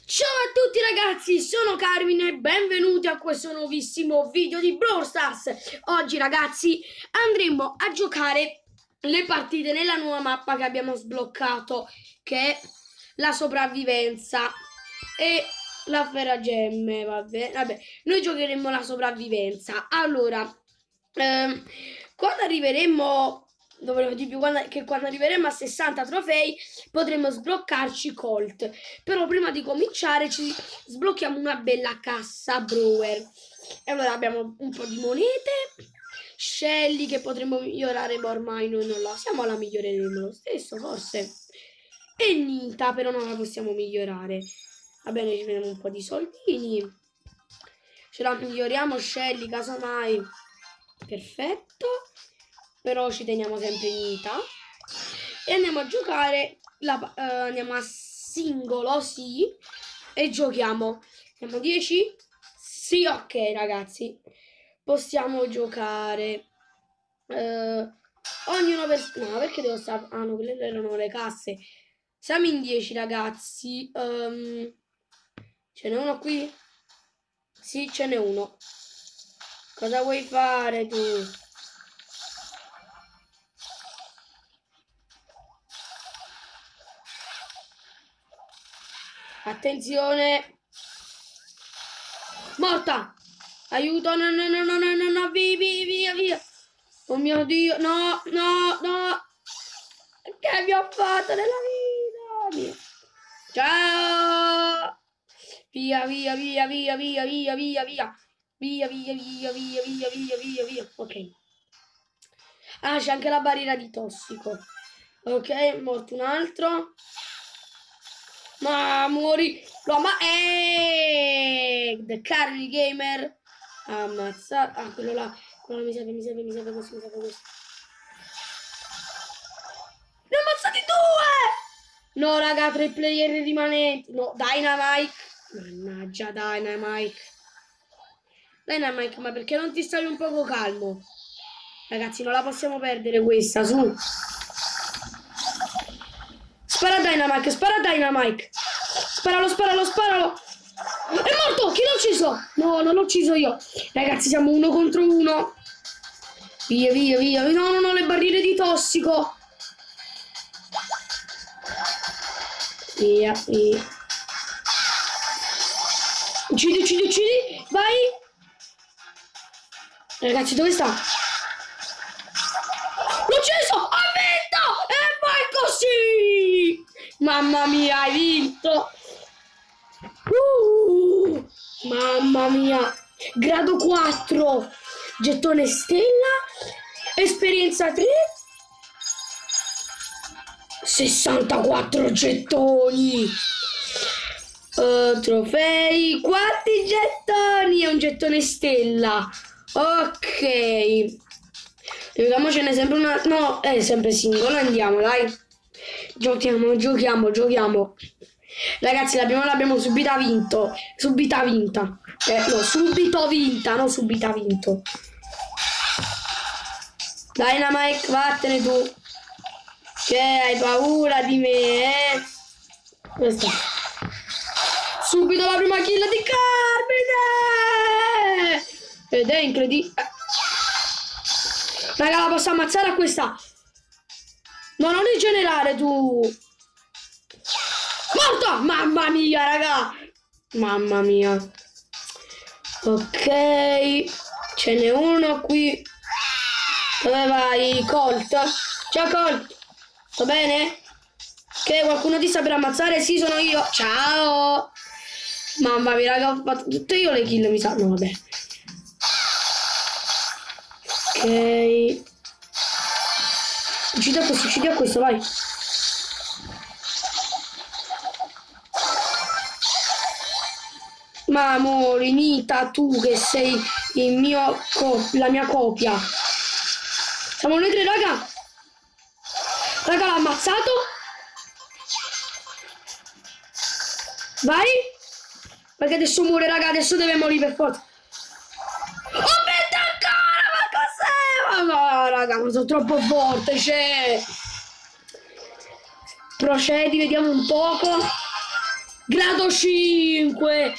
Ciao a tutti ragazzi, sono Carmine e benvenuti a questo nuovissimo video di Brawl Stars. Oggi ragazzi andremo a giocare le partite nella nuova mappa che abbiamo sbloccato, che è la sopravvivenza e la ferragemme. Vabbè, noi giocheremo la sopravvivenza. Allora, quando arriveremo... quando arriveremo a 60 trofei potremo sbloccarci Colt. Però prima di cominciare ci sblocchiamo una bella cassa Brewer. E allora abbiamo un po' di monete, Shelly che potremo migliorare, ma ormai noi non la siamo, la miglioreremo lo stesso forse, e Nita però non la possiamo migliorare. Va bene, ci prendiamo un po' di soldini, ce la miglioriamo Shelly casomai. Perfetto. Però ci teniamo sempre Nita e andiamo a giocare andiamo a singolo, sì, e giochiamo. Siamo 10? Sì, ok ragazzi, possiamo giocare ognuno per... no, perché devo stare... ah no, quelle erano le casse. Siamo in 10 ragazzi. Ce n'è uno qui? Sì, ce n'è uno. Cosa vuoi fare tu? Attenzione! Morta! Aiuto! No, no, no, no, no, no, no, via, via! Oh mio Dio! No, no, no! Che vi ho fatto nella vita? Ciao! Via, via, via, via, via, via, via, via! Via, via, via, via, via, via, via, via! Ok. Ah, c'è anche la barriera di tossico. Ok, morto un altro. Ma muori. The Carry Gamer. Ammazzato. Ah, quello là. Quello là mi serve questo, mi serve questo. Ne ho ammazzati due! No, raga, 3 player rimanenti. No, Dynamite. Mannaggia, Dynamite. Dynamite, ma perché non ti stai un poco calmo? Ragazzi, non la possiamo perdere questa, su. Spara Dynamite, spara Dynamite. Sparalo, sparalo, sparalo. È morto! Chi l'ha ucciso? No, non l'ho ucciso io. Ragazzi, siamo 1 contro 1. Via, via, via. No, no, no, le barriere di tossico. Via, via. Uccidi, uccidi, uccidi. Vai. Ragazzi, dove sta? L'ho ucciso! Ha vinto! E vai così! Mamma mia, hai vinto! Mamma mia! Grado 4! Gettone stella! Esperienza 3! 64 gettoni! Trofei! Quanti gettoni! È un gettone stella! Ok! Giochiamocene sempre una... no, è sempre singolo, andiamo, dai! Giochiamo, giochiamo, giochiamo! Ragazzi, l'abbiamo subita vinto. Subita vinta. No, subito vinta, non subita vinto. Dynamite, vattene tu. Che hai paura di me, eh? Questa. Subito la prima kill di Carmine! Ed è incredibile. Raga, la posso ammazzare a questa? No, non rigenerare tu. Morto! Mamma mia, raga! Mamma mia. Ok. Ce n'è uno qui. Dove vai? Colt? Ciao Colt. Va bene? Ok, qualcuno ti saprà ammazzare? Sì, sono io. Ciao. Mamma mia, raga, ho fatto tutte io le kill, mi sa. No, vabbè. Ok. Uccidi a questo, vai. Ma amore, Nita, tu che sei la mia copia. Siamo noi tre, raga. Raga, l'ha ammazzato. Vai. Perché adesso muore, raga. Adesso deve morire per forza. Oh, aspetta ancora. Ma cos'è? Ma raga, ma sono troppo forte, cioè. Procedi, vediamo un poco. Grado 5.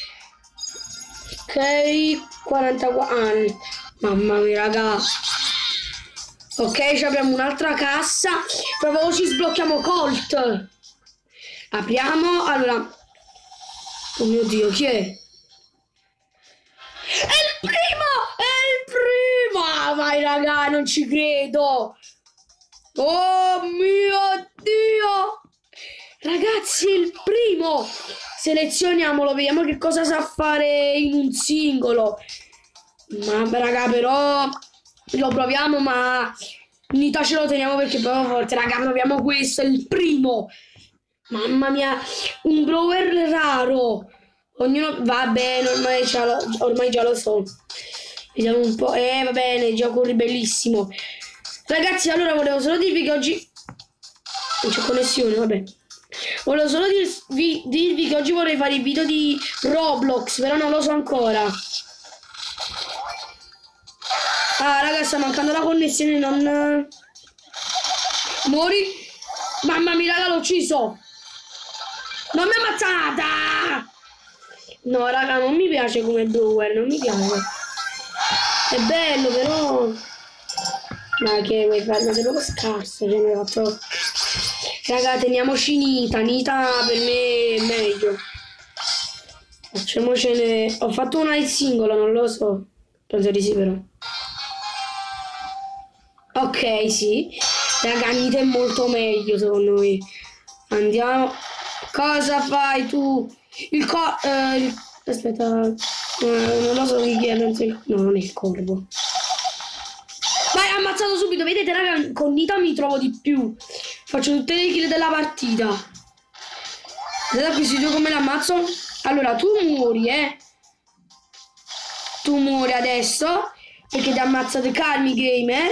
Ok, 44 anni. Mamma mia, raga. Ok, abbiamo un'altra cassa. Proprio così sblocchiamo Colt. Apriamo. Allora. Oh mio Dio, chi è? È il primo! È il primo! Vai, raga, non ci credo. Oh mio Dio! Ragazzi, è il primo! Selezioniamolo, vediamo che cosa sa fare in un singolo. Ma raga, però lo proviamo, ma unità ce lo teniamo perché proprio forte. Raga, proviamo questo, è il primo. Mamma mia, un blower raro. Ognuno va bene, ormai già lo so. Vediamo un po'. Va bene, gioco bellissimo. Ragazzi, allora volevo solo dirvi che oggi non c'è connessione, vabbè. Volevo solo dirvi che oggi vorrei fare il video di Roblox, però non lo so ancora. Ah, raga, sta mancando la connessione, non... Muori. Mamma mia, raga, l'ho ucciso. Non mi ha ammazzata. No, raga, non mi piace come blower, non mi piace. È bello, però... Ma che vuoi fare? Ma sei proprio scarso, cioè mi ha fatto... Raga, teniamoci Nita. Nita per me è meglio. Facciamocene... Ho fatto una il singolo, non lo so. Penso di sì, però. Ok, sì. Raga, Nita è molto meglio, secondo me. Andiamo. Cosa fai tu? Aspetta. Non lo so chi è, penso il... No, non è il corvo. Vai, ammazzato subito. Vedete, raga, con Nita mi trovo di più. Faccio tutte le kill della partita. Vedete questi due come l'ammazzo? Allora, tu muori, Tu muori adesso. Perché ti ha ammazzato Carmi Gamer.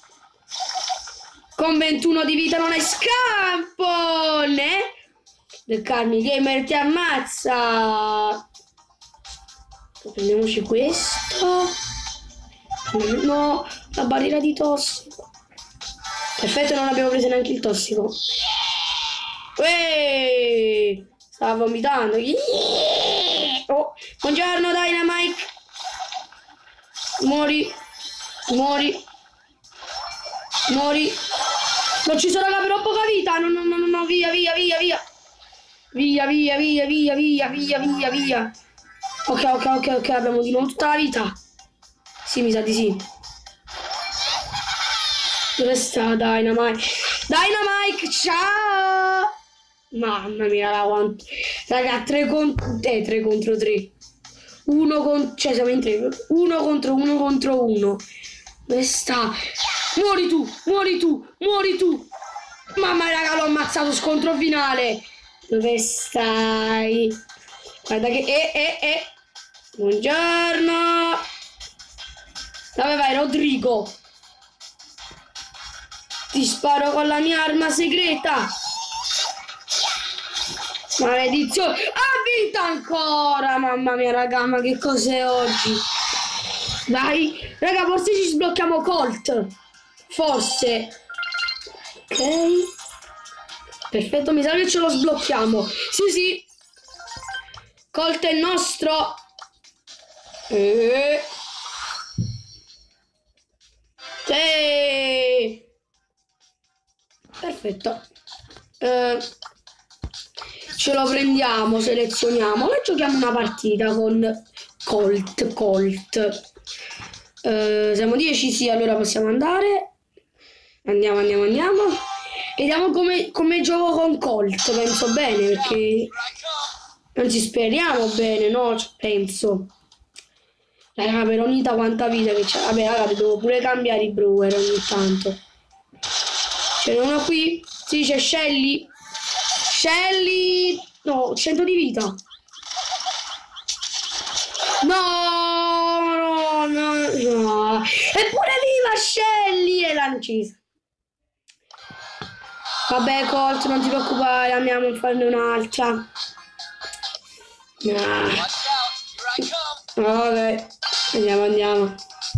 Con 21 di vita non hai scampo, né? Il Carmi Gamer ti ammazza. Prendiamoci questo. No, la barriera di tossico. Perfetto, non abbiamo preso neanche il tossico. Ueeh, stava vomitando. Oh, buongiorno Dynamite. Muori. Muori. Muori. L'ho ucciso, raga, però poca vita. No, via. Via. Ok, abbiamo di nuovo tutta la vita. Sì, mi sa di sì. Dove sta Dynamite? Dynamite, ciao! Mamma mia, raga, 3 contro 3. Cioè, siamo in 3. 1 contro 1. Dove sta? Muori tu! Mamma, raga, l'ho ammazzato, scontro finale. Dove stai? Guarda che... Buongiorno! Dove vai, Rodrigo? Ti sparo con la mia arma segreta. Maledizione. Ha vinto ancora. Mamma mia, raga, ma che cos'è oggi? Vai. Raga, forse ci sblocchiamo Colt. Forse. Ok. Perfetto, mi sa che ce lo sblocchiamo. Sì. Colt è nostro. Sì. Perfetto. Ce lo prendiamo, selezioniamo e giochiamo una partita con Colt. Siamo 10, sì, allora possiamo andare. Andiamo. Vediamo come gioco con Colt, penso bene, perché... Anzi, speriamo bene, no? Penso. Raga, per Nita quanta vita che c'è. Vabbè, raga, devo pure cambiare i brewer ogni tanto. C'è uno qui. Sì, c'è Shelly. No, 100 di vita. No. Eppure viva Shelly. E l'hanno uccisa. Vabbè, Colt, non ti preoccupare, andiamo a farne un'altra. Ok, andiamo.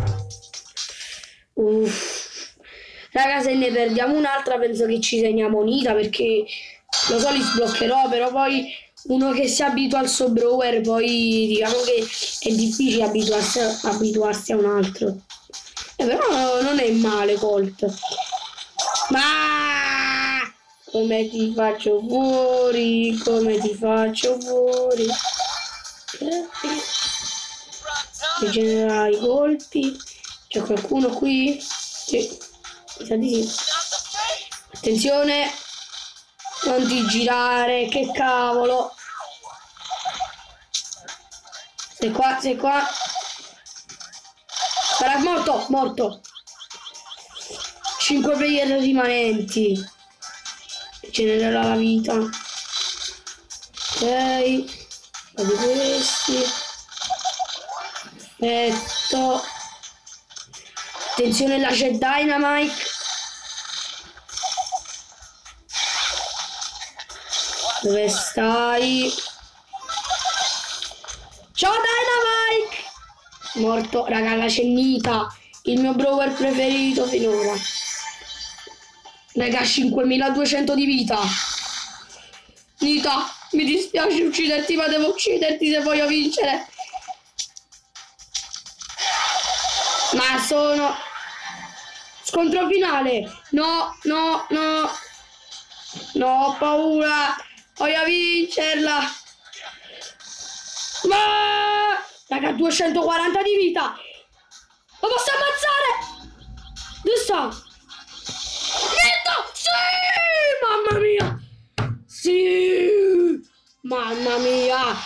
Raga, se ne perdiamo un'altra penso che ci segniamo Nita, perché lo so li sbloccherò, però poi uno che si abitua al suo Brawl, poi diciamo che è difficile abituarsi a un altro. Però non è male Colt. Ma come ti faccio fuori? Come ti faccio fuori? Rigenerare i colpi. C'è qualcuno qui? Sì, mi sa di sì. Attenzione, non ti girare, che cavolo. Sei qua, sei qua. Sarà morto, morto. 5 player rimanenti. Genererà la vita. Ok. Un po' di questi. Perfetto. Attenzione, là c'è Dynamite. Dove stai? Ciao Dynamite! Morto, raga, la cennita. Il mio Brawl preferito finora. Raga, 5200 di vita. Nita, mi dispiace ucciderti, ma devo ucciderti se voglio vincere. Ma sono... Scontro finale. No, no, no. No, ho paura. Voglio vincerla. Ma... Raga, 240 di vita. Lo posso ammazzare? Dove sta? Vinto! Sì! Mamma mia! Sì! Mamma mia!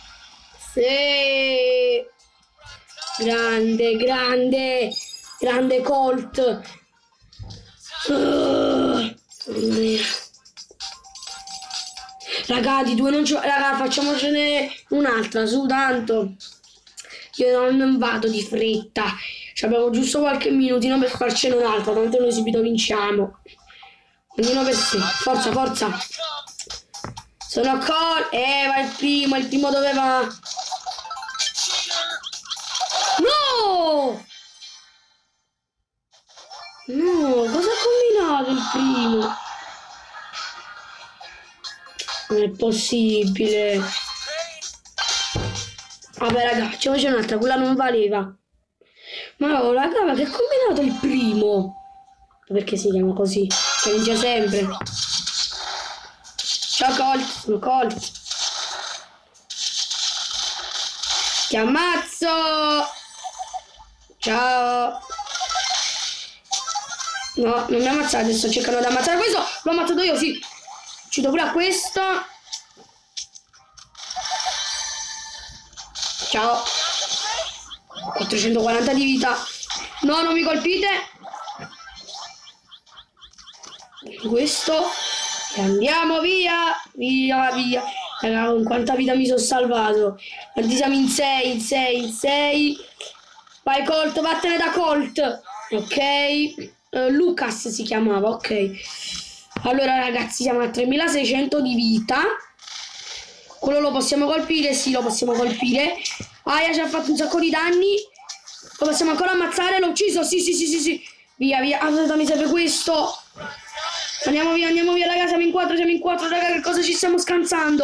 Sì! Grande, grande! Grande Colt! Mamma mia! Raga, di due non c'ho... Raga, facciamocene un'altra, su tanto. Io non vado di fretta. Abbiamo giusto qualche minutino per farcene un'altra, tanto noi subito vinciamo. Ognuno per sé. Forza, forza. Sono va il primo dove va? No! No, cosa ha combinato il primo? Non è possibile. Vabbè raga, facciamoci un'altra, quella non valeva. Ma oh, raga, ma che ha combinato il primo? Perché si chiama così? Che vince sempre. Ciao Colt, sono Colt. Ti ammazzo. Ciao. No, non mi ammazzate, sto cercando di ammazzare questo. L'ho ammazzato io, sì. Uccido pure a questo. Ciao. 440 di vita. No, non mi colpite. Questo. E andiamo via. Via, via. Raga, con quanta vita mi sono salvato. Guardi, siamo in 6, in 6, in 6. Vai Colt, vattene da Colt. Ok. Lucas si chiamava, ok. Allora ragazzi, siamo a 3600 di vita. Quello lo possiamo colpire? Sì, lo possiamo colpire. Aia, ci ha fatto un sacco di danni. Lo possiamo ancora ammazzare? L'ho ucciso? Sì, sì, sì, sì, sì. Via, via. Aspetta, mi serve questo. Andiamo via, raga. Siamo in 4, raga. Che cosa ci stiamo scansando?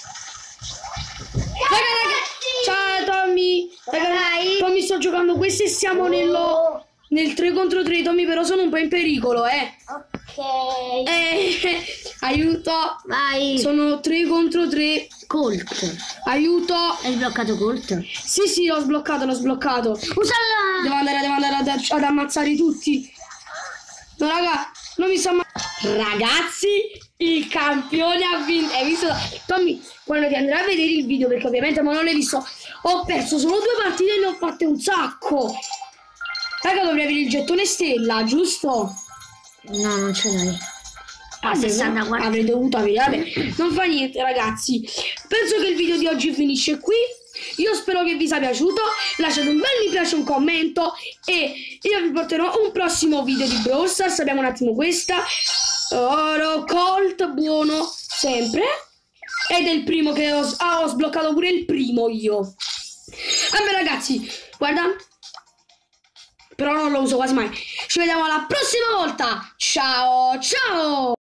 Raga. Ciao, Tommy. Raga, Tommy, sto giocando questo e siamo nel 3 contro 3. Tommy, però sono un po' in pericolo, Ok. Aiuto. Vai. Sono 3 contro 3. Colt. Aiuto. Hai sbloccato Colt? Sì, l'ho sbloccato. Usala! Devo andare ad ammazzare tutti. No, raga, non mi sto Ragazzi, il campione ha vinto. Hai visto? Tommy, quando ti andrai a vedere il video, perché ovviamente non l'hai visto, ho perso solo 2 partite e ne ho fatte un sacco. Raga, dovrei avere il gettone stella, giusto? No, non ce l'hai. Avrei dovuto avere. Vabbè, non fa niente ragazzi. Penso che il video di oggi finisce qui. Io spero che vi sia piaciuto. Lasciate un bel mi piace, un commento. E io vi porterò un prossimo video di Brawl Stars. Abbiamo un attimo questa. Oro Colt, buono sempre. Ed è il primo che ho sbloccato pure il primo io. Vabbè ragazzi, guarda. Però non lo uso quasi mai. Ci vediamo alla prossima volta. Ciao ciao.